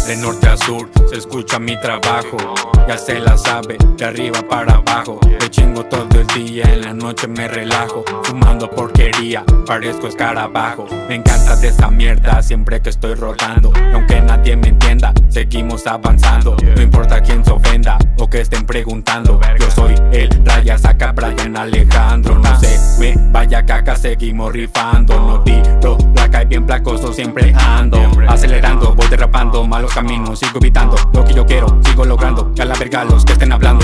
De norte a sur se escucha mi trabajo. Ya se la sabe, de arriba para abajo. Me chingo todo el día, en la noche me relajo. Fumando porquería, parezco escarabajo. Me encanta de esa mierda siempre que estoy rodando. Y aunque nadie me entienda, seguimos avanzando. No importa quién se ofenda o que estén preguntando. Yo soy el Raya, saca Brian Alejandro. No se me vaya caca, seguimos rifando. No tiro placa y bien placoso siempre ando. Acelerando, voy derrapando, malos caminos, sigo evitando lo que yo quiero, sigo logrando. Que a la verga los que estén hablando.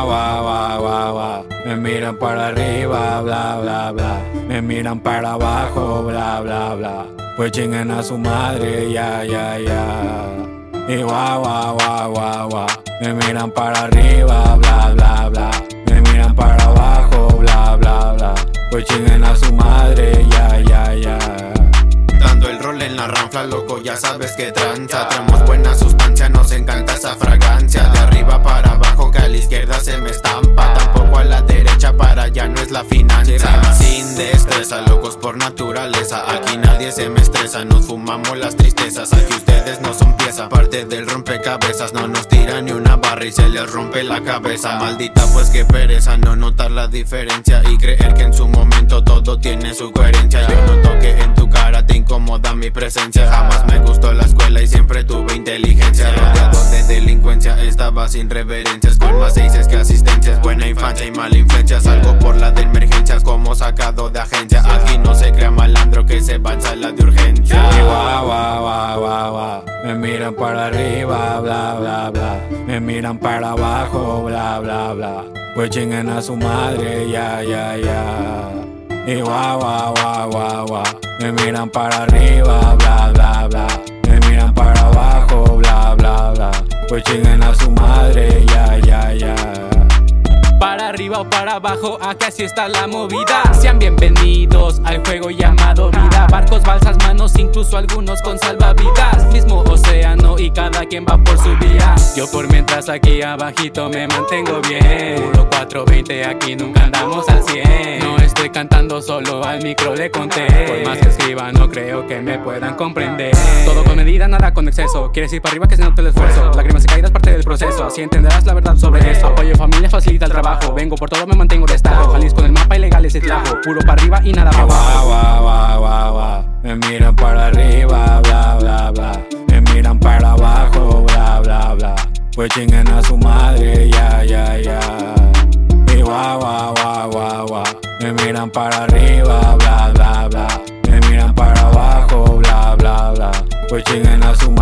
Me miran para arriba, bla bla bla. Me miran para abajo, bla bla bla. Pues chinguen a su madre, ya ya ya. Y me miran para arriba, bla bla bla. Me miran para abajo, bla bla bla. Pues chinguen a su madre, ya ya ya. Dando el rol en la ranfla, loco, ya sabes que tranza. Traemos buena sustancia, nos encanta esa fragancia. De arriba para abajo, que a la izquierda se me estampa. Tampoco a la derecha, para allá no es la finanza. Sin destreza, locos por naturaleza. Aquí nadie se me estresa, nos fumamos las tristezas. Aquí ustedes no son pieza, parte del rompecabezas. No nos tiran ni una barra y se les rompe la cabeza. Maldita pues que pereza no notar la diferencia y creer que en su momento todo tiene su coherencia. Yo noto que en tu cara te incomoda mi presencia. Jamás me gustó la escuela y siempre tuve inteligencia. Rodeado de delincuencia, estaba sin reverencias. Con más seises que asistencias, buena infancia y mala influencia. Salgo por la de emergencias como sacado de agencia. Aquí no se crea malandro que se va en sala de urgencia. Me miran para arriba, bla bla bla. Me miran para abajo, bla bla bla. Pues chinguen a su madre, ya ya ya. Y me miran para arriba, bla bla bla. Me miran para abajo, bla bla bla. Pues chinguen a su madre, ya ya ya. Para arriba o para abajo, acá sí está la movida. Sean bienvenidos al juego llamado vida. Barcos, balsas, manos, incluso algunos con salvavidas. Mismo océano y cada quien va por su vía. Yo por mientras aquí abajito me mantengo bien. Puro 420, aquí nunca andamos al 100. No estoy cantando, solo al micro le conté. Por más que escriba no creo que me puedan comprender. Todo con medida, nada con exceso. Quieres ir para arriba que se note el esfuerzo. Lágrimas y caídas parte del proceso, así entenderás la verdad sobre eso. Apoyo familia facilita el trabajo. Vengo por todo, me mantengo destajo. Jalisco en el mapa ilegal es el Tlajo. Puro para arriba y nada para abajo. Me miran para arriba, bla bla bla. Me miran para abajo, bla bla bla. Pues chinguen a su madre, ya ya ya. Y me miran para arriba, bla bla bla. Me miran para abajo, bla bla bla. Pues chinguen a su